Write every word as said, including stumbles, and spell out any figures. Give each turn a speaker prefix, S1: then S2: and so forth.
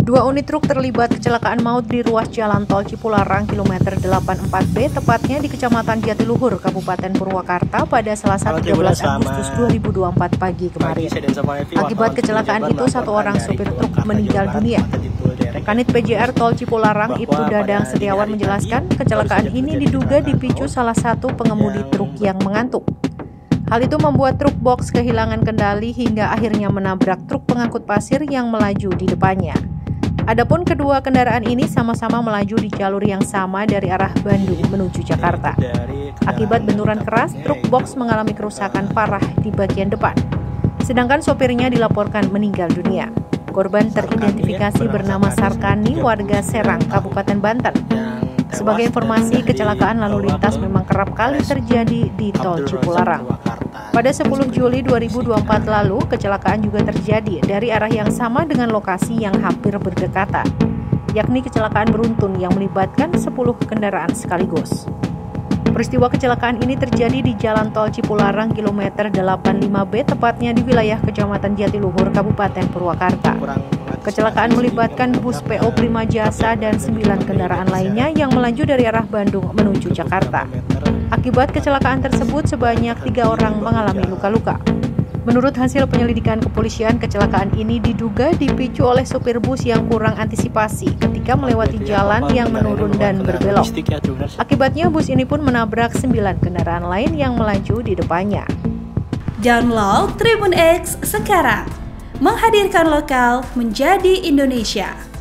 S1: Dua unit truk terlibat kecelakaan maut di ruas jalan tol Cipularang kilometer delapan puluh empat B, tepatnya di Kecamatan Jatiluhur, Kabupaten Purwakarta pada Selasa tiga belas Agustus dua ribu dua puluh empat pagi kemarin. Akibat kecelakaan itu, satu orang supir truk meninggal dunia. Kanit P J R Tol Cipularang, Ibtu Dadang Setiawan menjelaskan, kecelakaan ini diduga dipicu salah satu pengemudi truk yang mengantuk. Hal itu membuat truk box kehilangan kendali hingga akhirnya menabrak truk pengangkut pasir yang melaju di depannya. Adapun kedua kendaraan ini sama-sama melaju di jalur yang sama dari arah Bandung menuju Jakarta. Akibat benturan keras, truk box mengalami kerusakan parah di bagian depan. Sedangkan sopirnya dilaporkan meninggal dunia. Korban teridentifikasi bernama Sarkani, warga Serang, Kabupaten Banten. Sebagai informasi, kecelakaan lalu lintas memang kerap kali terjadi di tol Cipularang. Pada sepuluh Juli dua ribu dua puluh empat lalu, kecelakaan juga terjadi dari arah yang sama dengan lokasi yang hampir berdekatan, yakni kecelakaan beruntun yang melibatkan sepuluh kendaraan sekaligus. Peristiwa kecelakaan ini terjadi di Jalan Tol Cipularang kilometer delapan puluh lima B, tepatnya di wilayah Kecamatan Jatiluhur, Kabupaten Purwakarta. Kecelakaan melibatkan bus P O Prima Jasa dan sembilan kendaraan lainnya yang melaju dari arah Bandung menuju Jakarta. Akibat kecelakaan tersebut, sebanyak tiga orang mengalami luka-luka. Menurut hasil penyelidikan kepolisian, kecelakaan ini diduga dipicu oleh supir bus yang kurang antisipasi ketika melewati jalan yang menurun dan berbelok. Akibatnya, bus ini pun menabrak sembilan kendaraan lain yang melaju di depannya.
S2: Download Tribun X sekarang, menghadirkan lokal menjadi Indonesia.